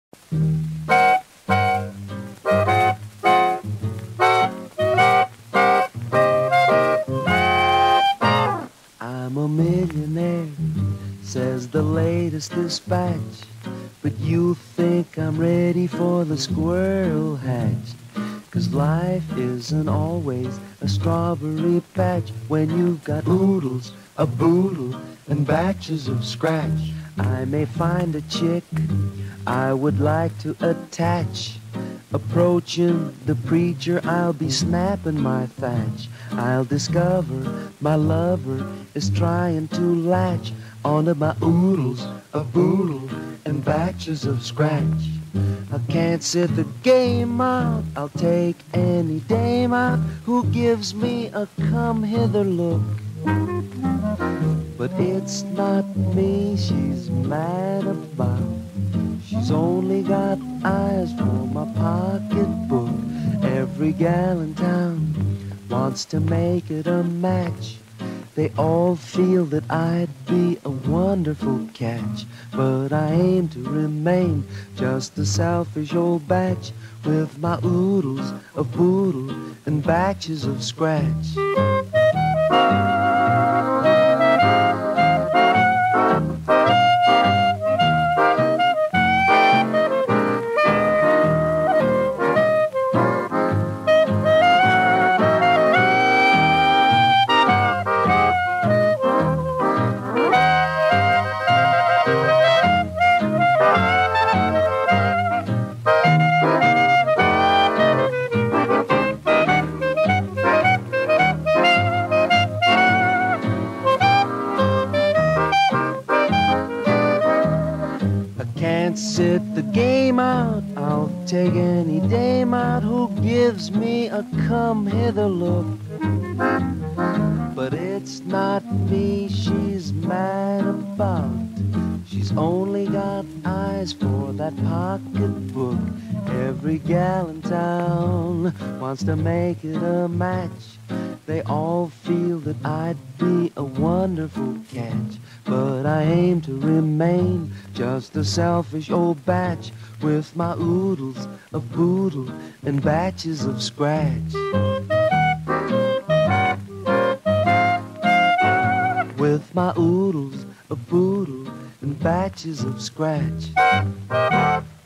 I'm a millionaire, says the latest dispatch, but you think I'm ready for the squirrel hatch. 'Cause life isn't always a strawberry patch when you've got oodles, a boodle, and batches of scratch. I may find a chick I would like to attach. Approaching the preacher, I'll be snapping my thatch. I'll discover my lover is trying to latch onto my oodles, a boodle, and batches of scratch. I can't sit the game out, I'll take any dame out who gives me a come hither look. But it's not me she's mad about. She's only got eyes for my pocketbook. Every gal in town wants to make it a match. They all feel that I'd be a wonderful catch. But I aim to remain just a selfish old batch with my oodles, a boodle, and batches of scratch. Sit the game out, I'll take any dame out who gives me a come hither look. But it's not me she's mad about. She's only got eyes for that pocketbook. Every gal in town wants to make it a match. They all feel that I'd be a wonderful catch. But I aim to remain just a selfish old batch with my oodles, a boodle, and batches of scratch. With my oodles, a boodle, and batches of scratch.